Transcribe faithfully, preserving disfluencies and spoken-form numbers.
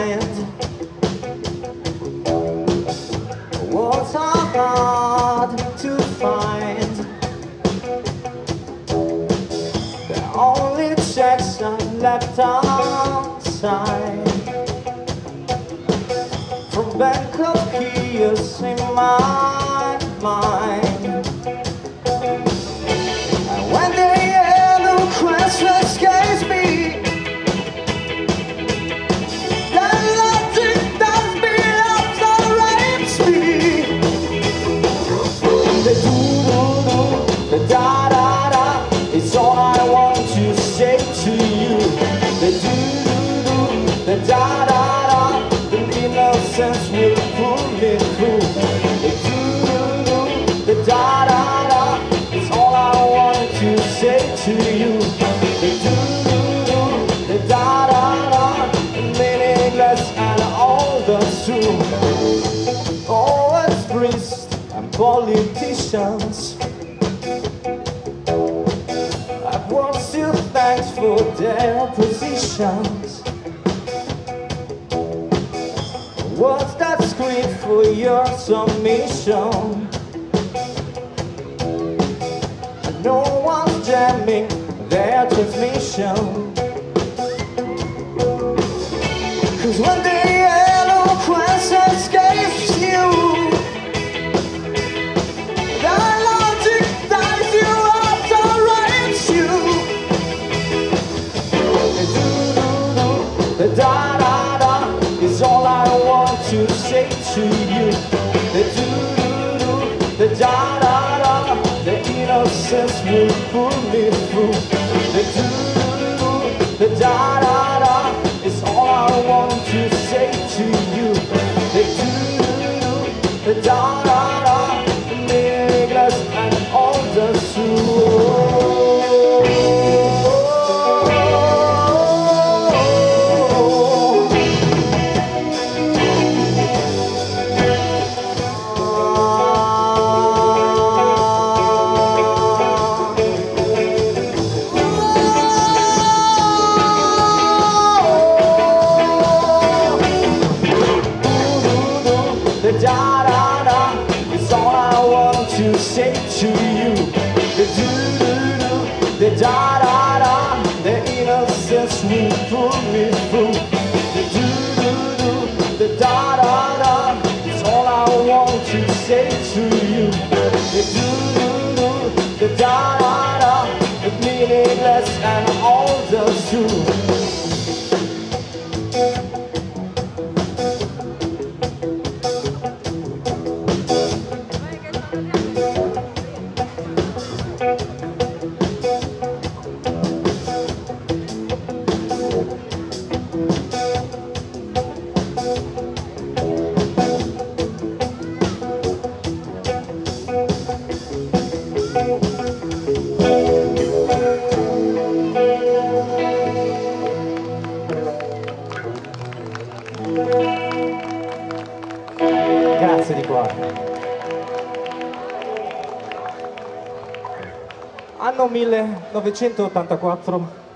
mind. Words are hard to find. The only checks are left outside. From Bangkok kiss in my mind. And when the yellow Christmas scares me, that logic does me up so rapes me. The doo-doo-doo, the da-da-da, it's all I want to say to you. The doo-doo-doo, the da-da-da, the innocence will pull me through. The doo-doo-doo, the da-da-da, it's all I want to say to you. The doo-doo-doo, the da-da-da, meaningless and all the true. Always priests and politicians, I've once still thanks for their positions. What's that scream for your submission? No one's jamming their transmission. Cause when the yellow crescent escapes you, that logic dies you out or rapes you. The doo-doo-doo, the da-da-da, is all I want to say to you. The doo-doo-doo, the da-da-da, the innocence will pull me through. The doo-doo-doo, the da-da-da, is all I want to say to you. The doo-doo-doo, the da-da-da, meaningless and all the true. The da-da-da is all I want to say to you. The doo-doo-doo, the da-da-da, the innocence will pull me through. The doo-doo-doo, the da-da-da, is all I want to say to you. The doo-doo-doo, the da-da-da, the meaningless and all the true. Grazie di cuore. Anno millenovecentottantaquattro.